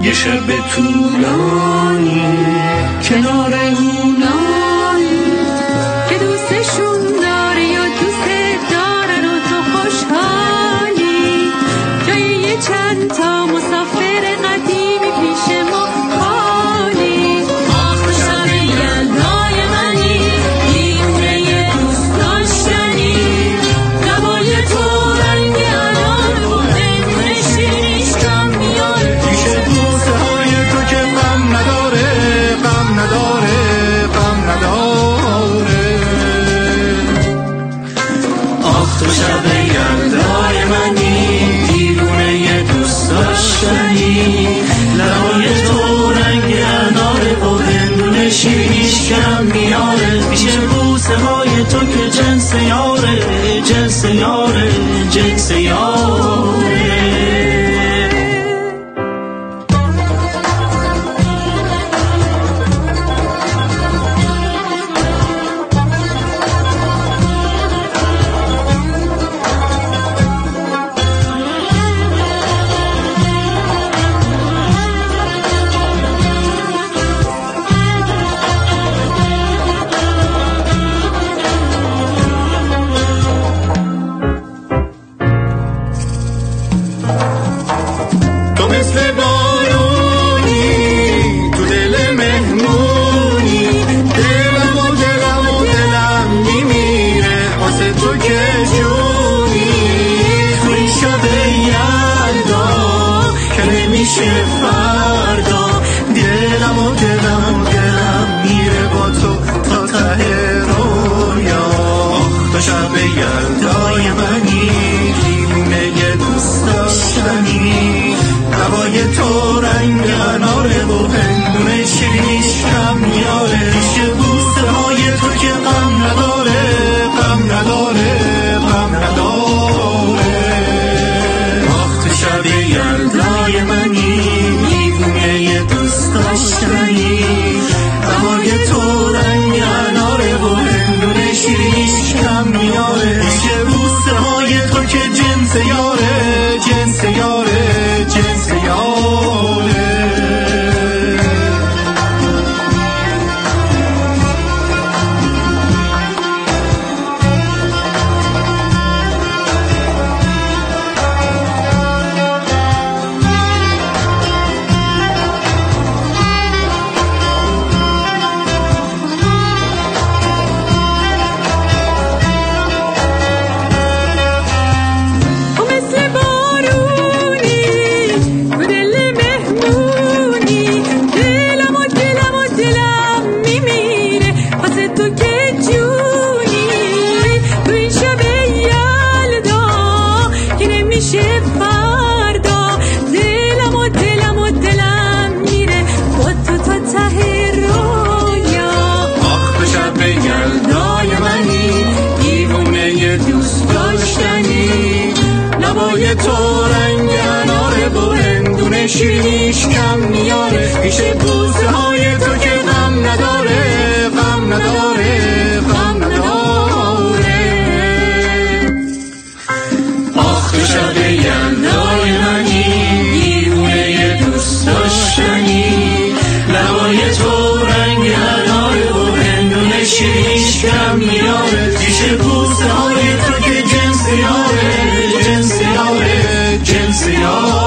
یه شب طولانی کنار اونایی که دوستشون داری یا دوست دارن و تو خوشحالی، جای یه چند تا مسافر قدیمی پیش ما خالی. آخ شب یلدای منی، دیونه یه دوست داشتنی، لبای تو رنگ انار و بدون شیرینیش کم میاره. پیش بوسه های تو که غم نداره، غم نداره، غم نداره. آخ تو شب یلدای منی، دیوونه یه دوست داشتنی، لبای تو رنگ اناره و هندونه شیرینیش کم میاره. پیش بوسه های تو که جنس یاره، جنس یاره، جنس یاره. تو مثل بارونی تو دل مهمونی، دلم و دلم و دلم میمیره واسه تو که جونی. تو این شب یلدا که نمیشه فردا، دلم و دلم و دلم میره با تو تا ته رویا. آخ تو شب یلدای منی، دیوونه یه دوست داشتنی، هوای تو رنگ اناره و هندونه شیرینیش کم میاره. پیش بوسه های تو که غم نداره، غم نداره، غم نداره. آخ تو شب یلدای منی، دیوونه یه دوست داشتنی، هوای تو رنگ اناره و هندونه شیرینیش کم میاره. پیش بوسه های تو که جنس یاره، جنس یاره، جنس یاره. لبای تو رنگ اناره و هندونه شیرینیش کم میاره. پیش بوسه های تو که غم نداره، غم نداره، غم نداره. آخ تو شب یلدای منی، دیوونه یه دوست داشتنی، لبای تو رنگ اناره و هندونه شیرینیش کم میاره. پیش بوسه های تو که جنس یاره، جنس یاره، جنس یاره.